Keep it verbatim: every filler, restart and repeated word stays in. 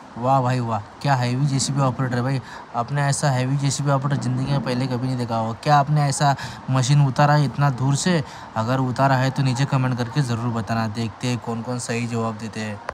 वाह भाई वाह! क्या हेवी जेसीबी ऑपरेटर है भाई। आपने ऐसा हेवी जेसीबी ऑपरेटर ज़िंदगी में पहले कभी नहीं देखा होगा। क्या आपने ऐसा मशीन उतारा है इतना दूर से? अगर उतारा है तो नीचे कमेंट करके ज़रूर बताना। देखते हैं कौन-कौन सही जवाब देते हैं।